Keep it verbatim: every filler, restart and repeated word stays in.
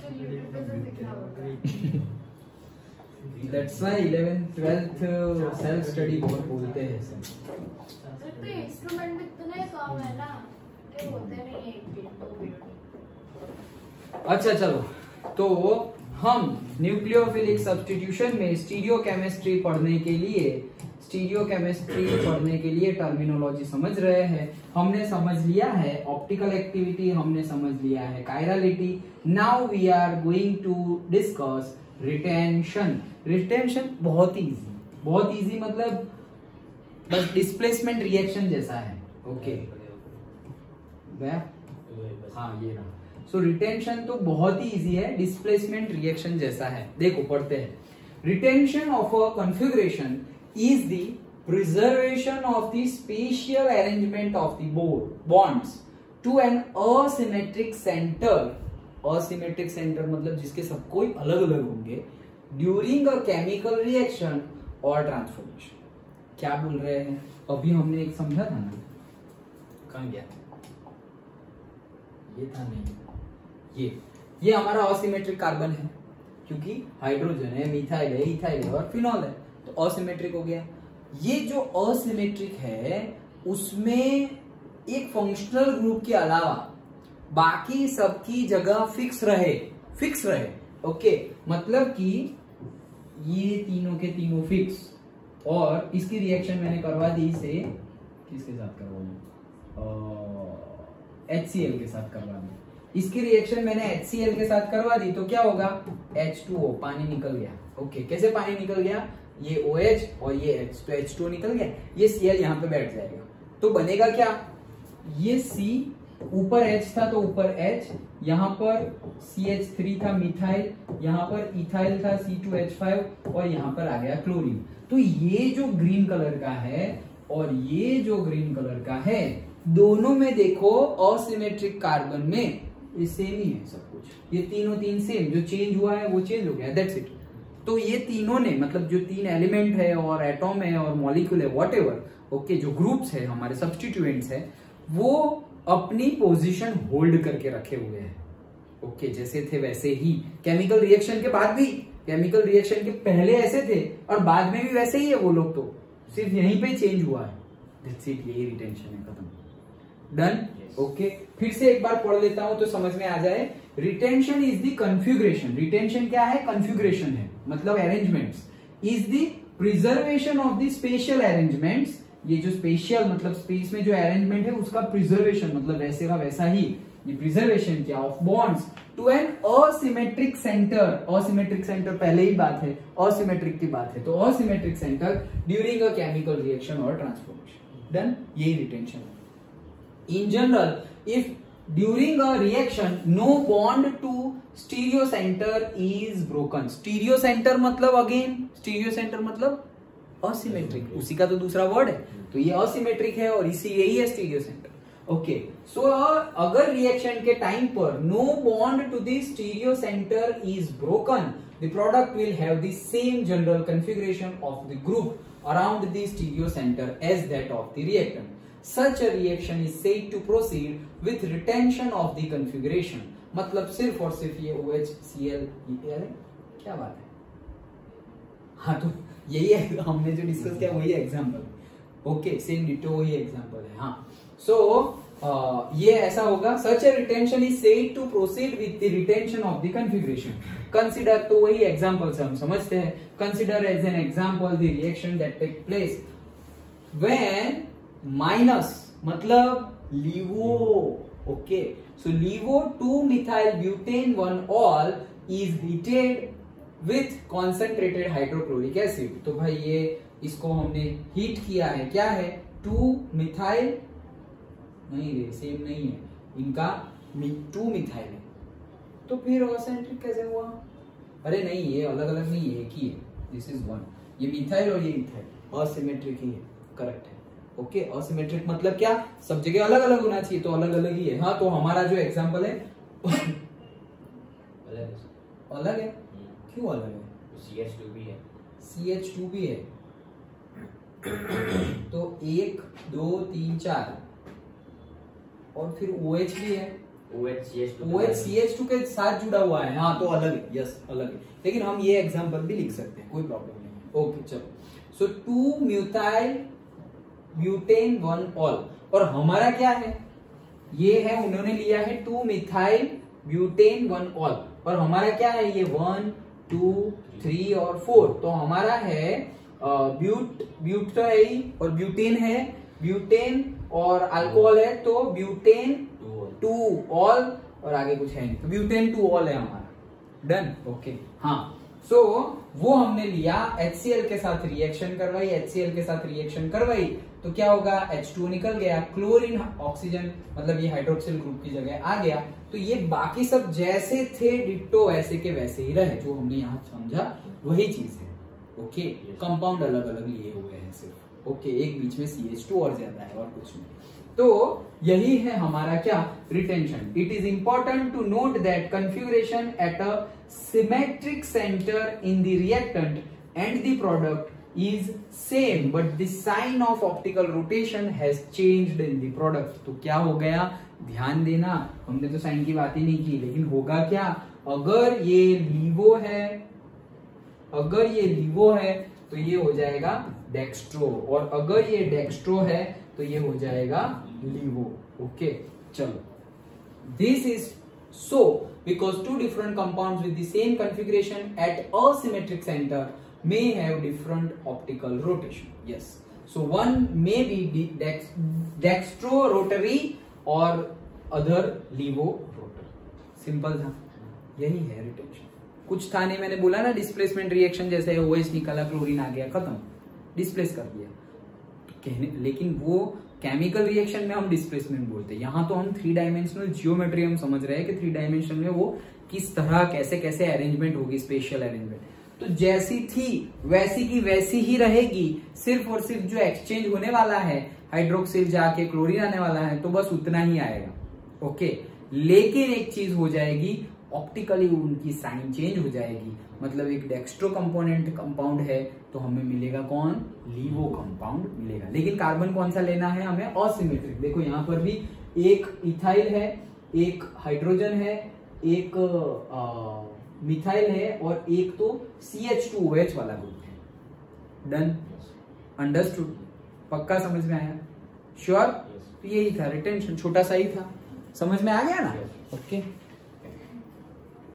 That's why eleventh twelfth self study बहुत बोलते हैं सब। तो इंस्ट्रूमेंट में इतना काम है ना, ये होते नहीं है एक दिन दो पीरियड। अच्छा चलो, तो हम न्यूक्लियोफिलिक सब्स्टिट्यूशन में स्टीरियोकेमिस्ट्री पढ़ने के लिए स्टीरियोकेमिस्ट्री पढ़ने के लिए टर्मिनोलॉजी समझ रहे हैं। हमने समझ लिया है ऑप्टिकल एक्टिविटी, हमने समझ लिया है chirality. Now we are going to discuss retention. Retention बहुत इजी, बहुत इजी मतलब बस डिस्प्लेसमेंट रिएक्शन जैसा है। ओके हाँ ये रहा। सो रिटेंशन तो बहुत ही इजी है, डिस्प्लेसमेंट रिएक्शन जैसा है। देखो पढ़ते हैं। Retention of a configuration is the preservation of the spatial arrangement of the bonds to an asymmetric center. asymmetric center मतलब जिसके सब कोई अलग अलग होंगे during a chemical reaction or transformation। क्या बोल रहे हैं? अभी हमने एक समझा था ना, कहाँ गया ये था नहीं, ये ये हमारा asymmetric कार्बन है क्योंकि हाइड्रोजन है, मिथाइल है, इथाइल है और फिनॉल है, तो असिमेट्रिक हो गया। ये जो असिमेट्रिक है उसमें एक फंक्शनल ग्रुप के अलावा बाकी सबकी जगह फिक्स रहे, फिक्स रहे। ओके मतलब कि ये तीनों के तीनों फिक्स, और इसकी रिएक्शन मैंने करवा दी इसे किसके साथ करवा दी, एच सी एल के साथ करवा दी। इसकी रिएक्शन मैंने एच सी एल के साथ करवा दी तो क्या होगा, एच टू ओ, पानी निकल गया। ओके कैसे पानी निकल गया, ये OH और ये H, तो एच टू ओ निकल गया, ये Cl यहाँ पे बैठ जाएगा तो बनेगा क्या, ये C ऊपर H था तो ऊपर H, यहाँ पर सी एच थ्री था मिथाइल, यहाँ पर इथाइल था सी टू एच फाइव और यहाँ पर आ गया क्लोरीन। तो ये जो ग्रीन कलर का है और ये जो ग्रीन कलर का है, दोनों में देखो असिमेट्रिक कार्बन में ये सेम ही है सब कुछ, ये तीनों तीन सेम, जो चेंज हुआ है वो चेंज हो गया, दैट्स इट। तो ये तीनों ने मतलब जो तीन एलिमेंट है और एटॉम है और मॉलिक्यूल है व्हाटएवर, ओके जो ग्रुप्स है हमारे सब्स्टिट्यूएंट्स है, वो अपनी पोजीशन होल्ड करके रखे हुए हैं। ओके जैसे थे वैसे ही, केमिकल रिएक्शन के बाद भी, केमिकल रिएक्शन के पहले ऐसे थे और बाद में भी वैसे ही है वो लोग, तो सिर्फ यहीं पे चेंज हुआ है, दैट्स इट। यही रिटेंशन है, खत्म, डन। ओके फिर से एक बार पढ़ लेता हूं तो समझ में आ जाए। Retention is the configuration, retention क्या है, कन्फ्यूग्रेशन है मतलब arrangements, is the preservation of the spatial arrangements, ये जो स्पेशल मतलब स्पेस में जो अरेंजमेंट है उसका प्रिजर्वेशन मतलब वैसे का वैसा ही, ये प्रिजर्वेशन क्या, of bonds to an asymmetric centre. Asymmetric centre पहले ही बात है, असिमेट्रिक की बात है, तो asymmetric centre during a chemical reaction और ट्रांसफॉर्मेशन, डन। यही रिटेंशन है। In general, if during a reaction no bond to stereo center is broken, stereo center मतलब again stereo center मतलब asymmetric, उसी का तो दूसरा वर्ड है, तो ये asymmetric है और इसी यही है stereo center। ओके सो अगर रिएक्शन के टाइम पर no bond to the stereo center is broken, the product will have the same general configuration of the group around the stereo center as that of the reactant. Such a reaction is said to proceed with retention of the configuration। मतलब सिर्फ और सिर्फ ये OH, Cl, अरे क्या बात है, हाँ तो यही है हमने जो डिस्कस किया वही एग्जांपल। ओके सेम डिटो वही एग्जांपल है। हाँ सो so, uh, ये ऐसा होगा, such a retention is said to proceed with the retention of the configuration। Consider, तो वही एग्जांपल से हम समझते हैं। Consider as an example the reaction that take place when minus मतलब levo, okay so levo two methyl butane one ol is heated with concentrated hydrochloric acid. तो भाई ये इसको हमने हीट किया है, क्या है, टू मिथाइल नहीं रे सेम नहीं है इनका, टू मिथाइल है, तो फिर असेंट्रिक कैसे हुआ, अरे नहीं ये अलग अलग नहीं है, एक ही है, दिस इज वन, ये मिथाइल और ये इथाइल असिमेट्रिक ही है, करेक्ट है। ओके okay, असिमेट्रिक मतलब क्या, सब जगह अलग अलग होना चाहिए, तो अलग अलग ही है। हाँ तो हमारा जो एग्जांपल है अलग है, अलग है, क्यों अलग है, सी एच टू भी है, सी एच टू भी है तो एक दो तीन चार और फिर OH भी है, O H C H two O H C H two के साथ जुड़ा हुआ है, हाँ तो अलग है, यस अलग है, लेकिन हम ये एग्जांपल भी लिख सकते हैं, कोई प्रॉब्लम नहीं है। ओके चलो, so two methyl butane one ol, और हमारा क्या है, ये है उन्होंने लिया है two methyl butane one ol, और हमारा क्या है ये वन टू थ्री और फोर, तो हमारा है ब्यूट ब्यूट तो है ही, और ब्यूटेन है, ब्यूटेन और अल्कोहल है, तो ब्यूटेन टू ऑल, और आगे कुछ है नहीं, तो ब्यूटेन टू ऑल है हमारा, डन। ओके हाँ, सो so, वो हमने लिया H C L के साथ रिएक्शन करवाई, H C L के साथ रिएक्शन करवाई तो क्या होगा, H टू निकल गया, क्लोरीन ऑक्सीजन मतलब ये हाइड्रोक्सिल ग्रुप की जगह आ गया, तो ये बाकी सब जैसे थे डिट्टो वैसे के वैसे ही रहे, जो हमने यहाँ समझा वही चीज है। ओके, कंपाउंड अलग अलग लिए हुए हैं सिर्फ, ओके एक बीच में C H टू और ज्यादा है और कुछ नहीं, तो यही है हमारा क्या, retention. It is important to note that configuration at asymmetric centre in the reactant and the product is same but the sign of optical rotation has changed in the product। तो क्या हो गया, ध्यान देना, हमने तो sign की बात ही नहीं की, लेकिन होगा क्या, अगर ये लीवो है, अगर ये लीवो है तो ये हो जाएगा डेक्स्ट्रो, और अगर ये डेक्स्ट्रो है तो ये हो जाएगा लीवो। ओके चलो, this is so because two different compounds with the same configuration at asymmetric center may have different optical rotation। Yes, so one may be dex dextro rotary or other levo rotary। Simple था, यही है retention, कुछ था नहीं, मैंने बोला ना displacement reaction जैसे OH निकला, क्लोरीन आ गया, खत्म, डिस्प्लेस कर दिया कहने, लेकिन वो केमिकल रिएक्शन में हम डिस्प्लेसमेंट बोलते हैं, यहाँ तो हम थ्री डायमेंशनल जियोमेट्री हम समझ रहे हैं कि थ्री डायमेंशन में वो किस तरह कैसे कैसे अरेंजमेंट होगी, स्पेशल अरेंजमेंट, तो जैसी थी वैसी की वैसी ही रहेगी, सिर्फ और सिर्फ जो एक्सचेंज होने वाला है, हाइड्रोक्सिल जाके क्लोरीन आने वाला है, तो बस उतना ही आएगा। ओके, लेकिन एक चीज हो जाएगी, ऑप्टिकली उनकी साइन चेंज हो जाएगी, मतलब एक डेक्स्ट्रो कंपोनेंट कंपाउंड है तो हमें मिलेगा कौन, लीवो कंपाउंड मिलेगा, लेकिन कार्बन कौन सा लेना है हमें, असिमेट्रिक। देखो यहाँ पर भी एक इथाइल है, एक हाइड्रोजन है, एक आ, मिथाइल है, और एक तो C H two O H वाला ग्रुप है। डन, अंडरस्टूड, पक्का समझ में आया, श्योर। तो यही था रिटेंशन, छोटा सा ही था, समझ में आ गया ना। Okay okay.